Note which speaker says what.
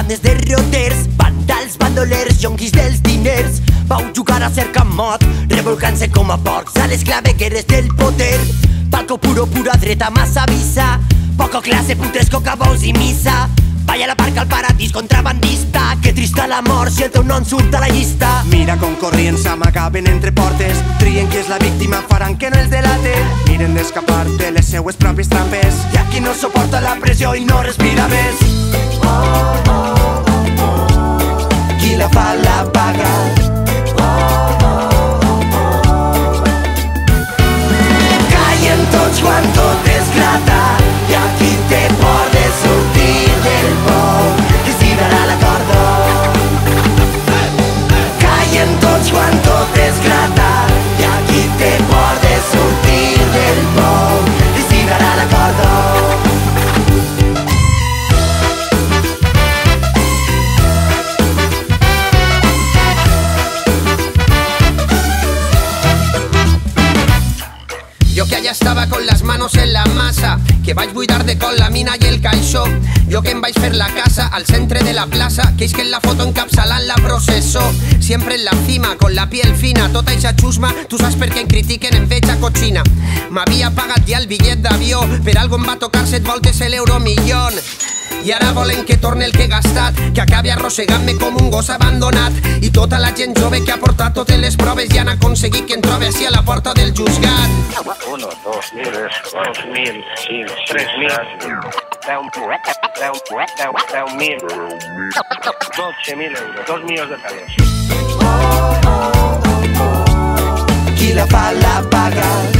Speaker 1: bandes de roters, vandals, bandolers, jonquis dels diners. Vau jugar a cercar mot, revolcant-se com a porcs a les clavegueres del poder. Palco puro, pura dreta, massa visa, poco classe, putres, cocabous i missa. Vaya la barca al paradís, contrabandista. Que trista la mort si el teu nom surt a la llista.
Speaker 2: Mira com corrient s'amagaven entre portes, trien qui és la víctima, faran que no els delate. Miren d'escapar de les seues pròpies trampes.
Speaker 1: Hi ha qui no suporta la pressió i no respira més. Qui la fa la paga. Callen tots quan tot es grata. Hi ha qui té por de sortir del pou, que estirarà la corda. Callen tots quan tot es grata. Hi ha qui té por de sortir del pou, que estirarà la corda.
Speaker 3: Yo que allá estaba con las manos en la masa, que vaig buidar de col la mina i el caixó. Jo que em vaig fer la casa al centre de la plaça, que és que en la foto encapçalant la processó. Siempre en la cima, con la piel fina, tota eixa xusma, tu saps per què em critiquen en veja cochina. M'havia pagat ja el bitllet d'avió, per algo em va tocar 7 voltes l'euromillón. I ara volen que torne el que he gastat, que acabi arrossegant-me com un gos abandonat. I tota la gent jove que ha portat totes les proves ja han aconseguit que em trobi així a la porta del juzgat.
Speaker 4: 1, 2, 3, 2.000, 3.000, 10.000, 12.000 euros, 2 milions de pesos.
Speaker 1: Qui la fa la paga.